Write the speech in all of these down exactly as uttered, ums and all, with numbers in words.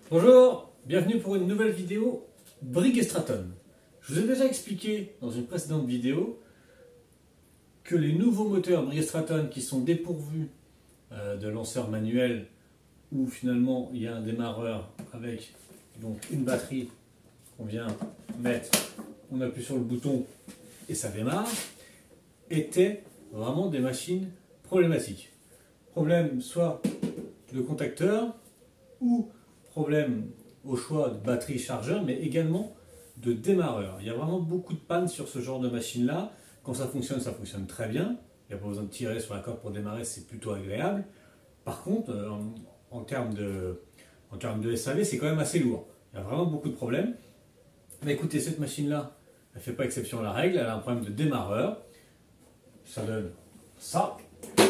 Bonjour, bienvenue pour une nouvelle vidéo Briggs & Stratton. Je vous ai déjà expliqué dans une précédente vidéo que les nouveaux moteurs Briggs & Stratton qui sont dépourvus euh, de lanceur manuel où finalement il y a un démarreur avec donc une batterie qu'on vient mettre, on appuie sur le bouton et ça démarre, étaient vraiment des machines problématiques. Problème soit de contacteur ou problème au choix de batterie chargeur, mais également de démarreur. Il y a vraiment beaucoup de pannes sur ce genre de machine-là. Quand ça fonctionne, ça fonctionne très bien. Il n'y a pas besoin de tirer sur la corde pour démarrer, c'est plutôt agréable. Par contre, en, en, termes de, en termes de S A V, c'est quand même assez lourd. Il y a vraiment beaucoup de problèmes. Mais écoutez, cette machine-là, elle ne fait pas exception à la règle. Elle a un problème de démarreur. Ça donne ça.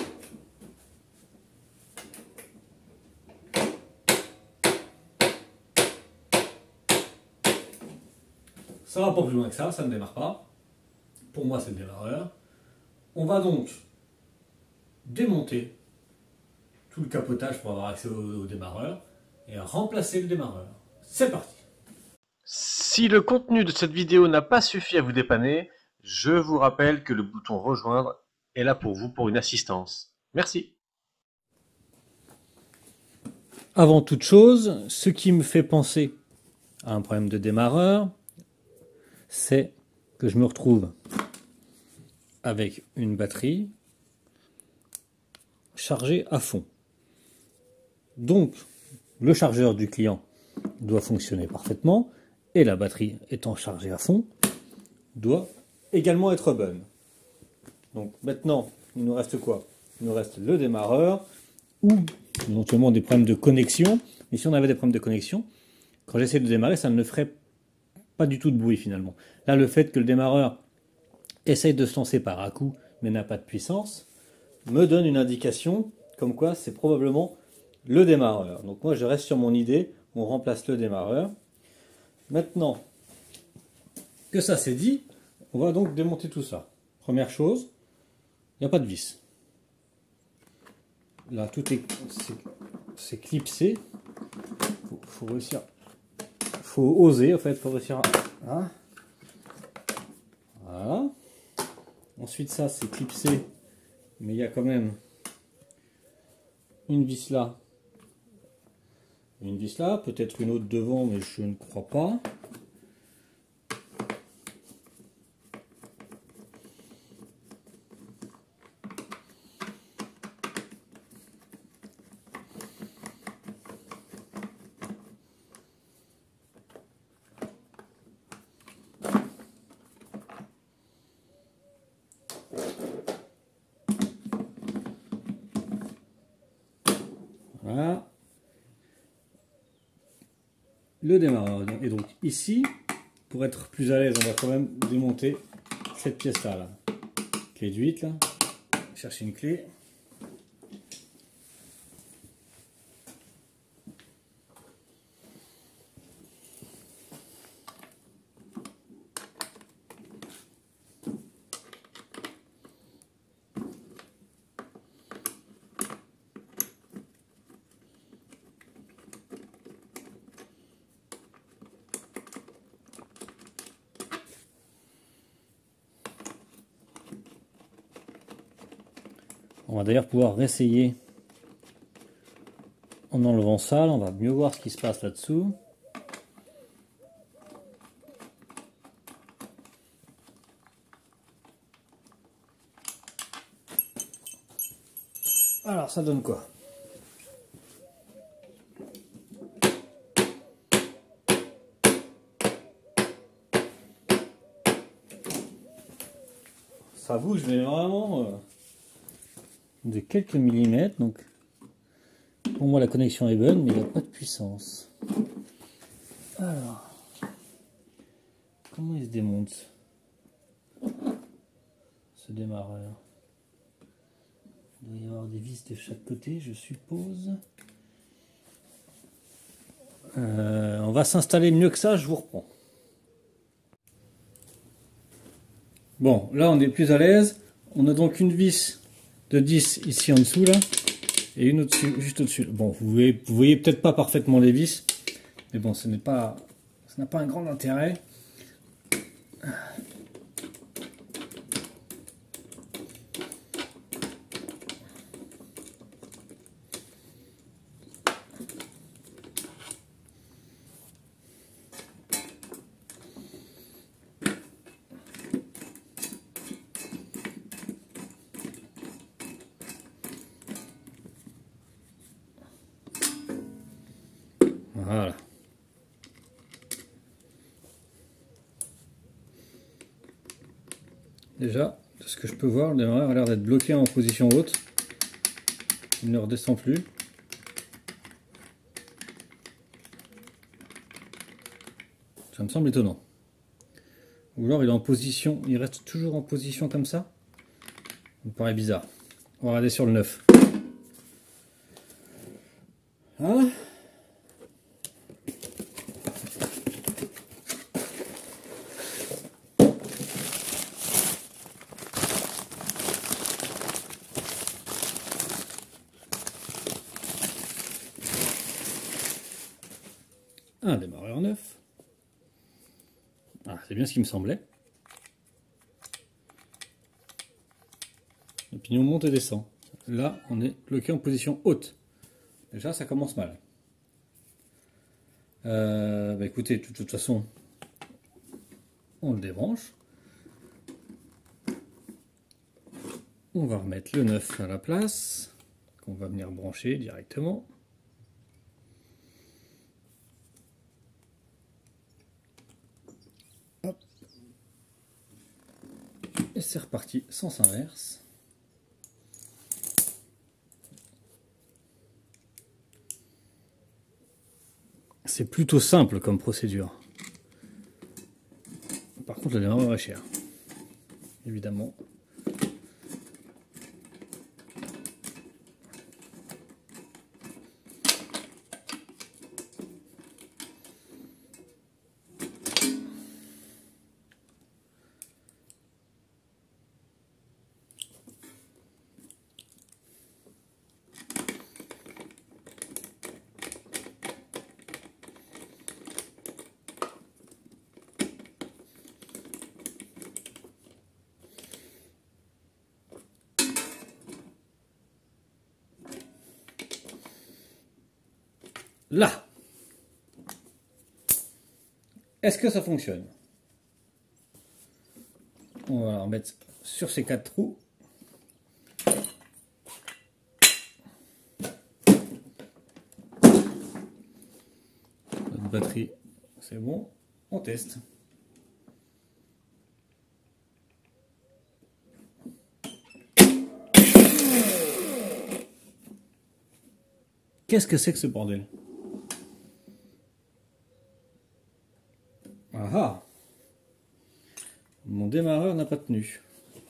Ça va pas plus loin que ça, ça ne démarre pas. Pour moi, c'est le démarreur. On va donc démonter tout le capotage pour avoir accès au, au démarreur et remplacer le démarreur. C'est parti! Si le contenu de cette vidéo n'a pas suffi à vous dépanner, je vous rappelle que le bouton rejoindre est là pour vous pour une assistance. Merci. Avant toute chose, ce qui me fait penser à un problème de démarreur, c'est que je me retrouve avec une batterie chargée à fond. Donc, le chargeur du client doit fonctionner parfaitement et la batterie étant chargée à fond doit également être bonne. Donc maintenant, il nous reste quoi? Il nous reste le démarreur ou éventuellement des problèmes de connexion. Mais si on avait des problèmes de connexion, quand j'essaie de démarrer, ça ne ferait pas du tout de bruit finalement. Là, le fait que le démarreur essaye de se lancer par à-coup mais n'a pas de puissance me donne une indication comme quoi c'est probablement le démarreur. Donc moi je reste sur mon idée, on remplace le démarreur. Maintenant que ça c'est dit, on va donc démonter tout ça. Première chose, il n'y a pas de vis. Là tout est, c'est clipsé. Faut, faut réussir. Faut oser en fait, faut réussir à... Hein, voilà. Ensuite ça c'est clipsé, mais il y a quand même une vis là, une vis là, peut-être une autre devant, mais je ne crois pas. Voilà. Le démarreur. Et donc ici, pour être plus à l'aise, on va quand même démonter cette pièce-là. Là. Clé de huit, là. Chercher une clé. On va d'ailleurs pouvoir réessayer en enlevant ça, là, on va mieux voir ce qui se passe là-dessous. Alors ça donne quoi? Ça bouge mais vraiment... Euh... de quelques millimètres, donc pour moi la connexion est bonne mais il n'y a pas de puissance. Alors comment il se démonte ce démarreur? Il doit y avoir des vis de chaque côté je suppose. Euh, on va s'installer mieux que ça, je vous reprends. Bon, là on est plus à l'aise. On a donc une vis de dix ici en dessous là, et une au-dessus, juste au-dessus. Bon, vous voyez, vous voyez peut-être pas parfaitement les vis, Mais bon, ce n'est pas, ça n'a pas un grand intérêt. Voilà. Déjà, de ce que je peux voir, le démarreur a l'air d'être bloqué en position haute. Il ne redescend plus. Ça me semble étonnant. Ou alors il est en position, il reste toujours en position comme ça. Ça me paraît bizarre. On va regarder sur le neuf. Hein? Un démarreur neuf. Ah, c'est bien ce qui me semblait. Le pignon monte et descend. Là, on est bloqué en position haute. Déjà, ça commence mal. Euh, bah écoutez, de toute façon, on le débranche. On va remettre le neuf à la place, qu'on va venir brancher directement. Hop. Et c'est reparti, sens inverse. C'est plutôt simple comme procédure. Par contre, le démarreur est cher. Évidemment. Là, est-ce que ça fonctionne? On va en mettre sur ces quatre trous. Notre batterie, c'est bon. On teste. Qu'est-ce que c'est que ce bordel? Ah ah! Mon démarreur n'a pas tenu.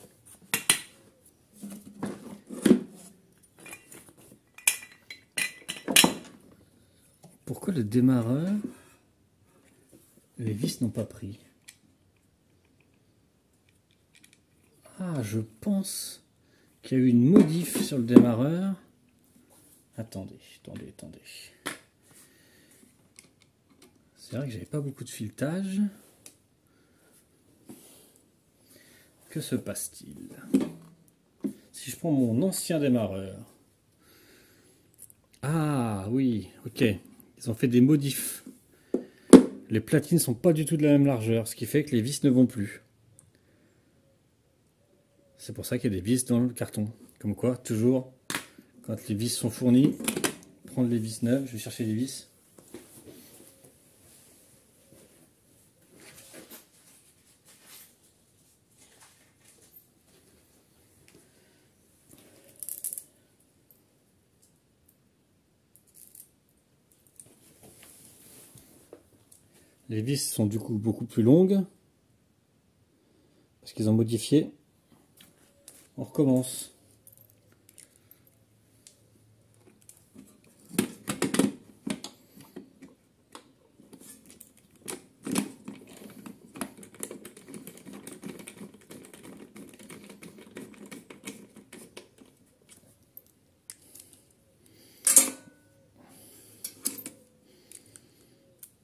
Pourquoi le démarreur, les vis n'ont pas pris? Ah, je pense qu'il y a eu une modif sur le démarreur. Attendez, attendez, attendez. C'est vrai que j'avais pas beaucoup de filetage. Que se passe-t-il? Si je prends mon ancien démarreur. Ah oui, ok. Ils ont fait des modifs. Les platines sont pas du tout de la même largeur, ce qui fait que les vis ne vont plus. C'est pour ça qu'il y a des vis dans le carton. Comme quoi, toujours, quand les vis sont fournies, prendre les vis neuves. Je vais chercher les vis. Les vis sont du coup beaucoup plus longues parce qu'ils ont modifié. On recommence.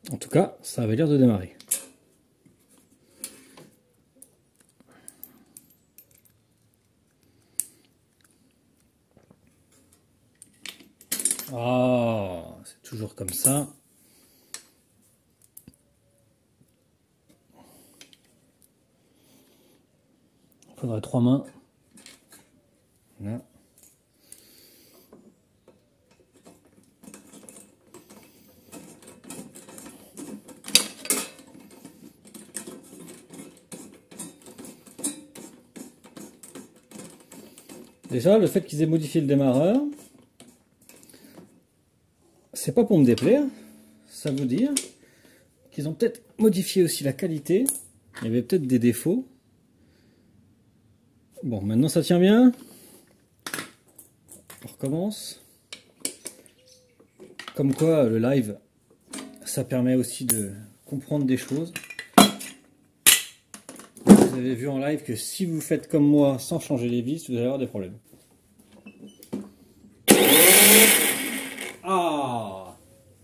En tout cas, ça avait l'air de démarrer. Ah, c'est toujours comme ça. Il faudrait trois mains. Là. Déjà, le fait qu'ils aient modifié le démarreur, c'est pas pour me déplaire, ça veut dire qu'ils ont peut-être modifié aussi la qualité. Il y avait peut-être des défauts. Bon, maintenant ça tient bien. On recommence. Comme quoi, le live, ça permet aussi de comprendre des choses. Vous avez vu en live que si vous faites comme moi sans changer les vis, vous allez avoir des problèmes. Ah,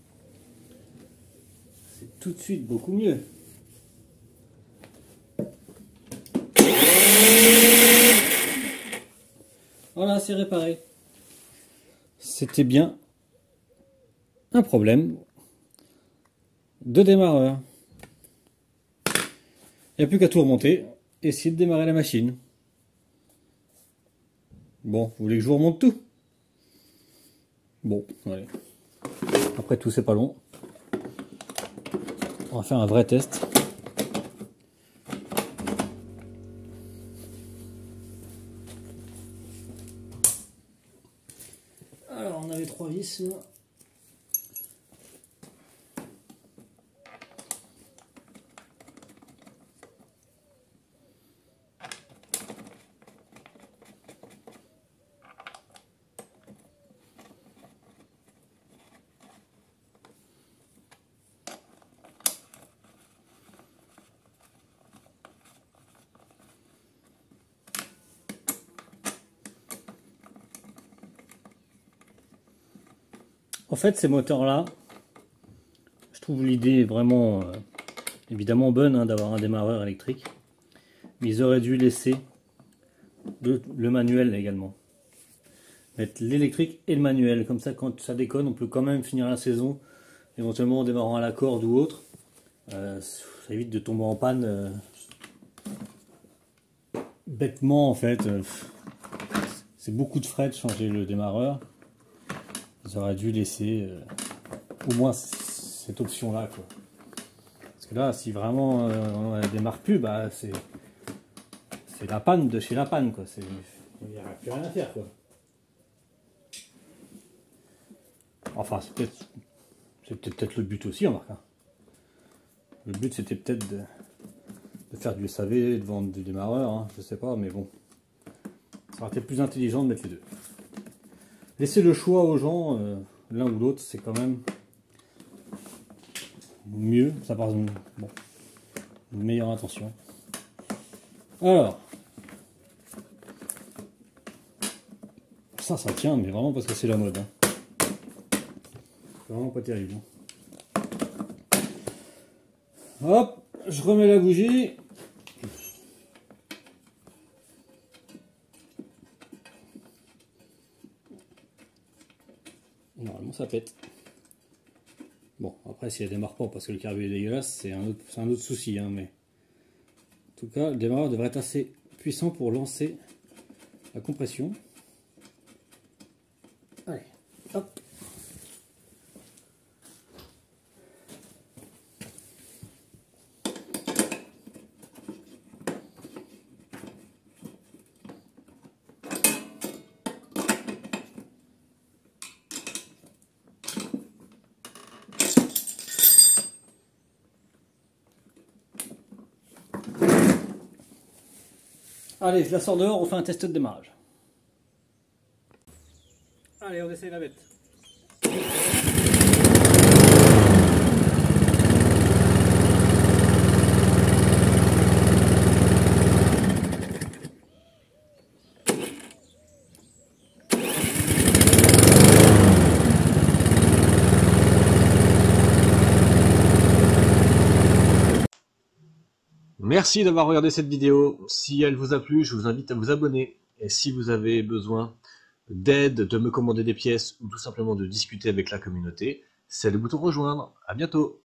c'est tout de suite beaucoup mieux. Voilà, c'est réparé. C'était bien un problème de démarreur. Il n'y a plus qu'à tout remonter et essayer de démarrer la machine. Bon, vous voulez que je vous remonte tout? Bon, allez. Après tout, c'est pas long. On va faire un vrai test. Alors, on avait trois vis. Là. En fait, ces moteurs-là, je trouve l'idée vraiment euh, évidemment bonne hein, d'avoir un démarreur électrique. Mais ils auraient dû laisser le, le manuel également. Mettre l'électrique et le manuel. Comme ça, quand ça déconne, on peut quand même finir la saison, éventuellement en démarrant à la corde ou autre. Euh, ça évite de tomber en panne euh, bêtement en fait. Euh, C'est beaucoup de frais de changer le démarreur. Ils auraient dû laisser euh, au moins cette option là quoi. Parce que là si vraiment euh, on ne démarre plus, bah c'est c'est la panne de chez la panne quoi. Il n'y a plus rien à faire quoi. Enfin c'est peut-être c'est peut-être le but aussi, remarque. Hein. Le but c'était peut-être de, de faire du S A V, de vendre du démarreur, hein, je sais pas, mais bon. Ça aurait été plus intelligent de mettre les deux. Laisser le choix aux gens, euh, l'un ou l'autre, c'est quand même mieux. Ça part d'une bon, une meilleure intention. Alors, ça, ça tient, mais vraiment parce que c'est la mode. Hein. C'est vraiment pas terrible. Hein. Hop, je remets la bougie. Normalement ça pète. Bon, après si elle démarre pas parce que le carburant est dégueulasse, c'est un autre, c'est un autre souci. Hein, mais en tout cas, le démarreur devrait être assez puissant pour lancer la compression. Allez, hop. Allez, je la sors dehors, on fait un test de démarrage. Allez, on essaye la bête. Merci d'avoir regardé cette vidéo. Si elle vous a plu, je vous invite à vous abonner. Et si vous avez besoin d'aide, de me commander des pièces ou tout simplement de discuter avec la communauté, c'est le bouton rejoindre. À bientôt.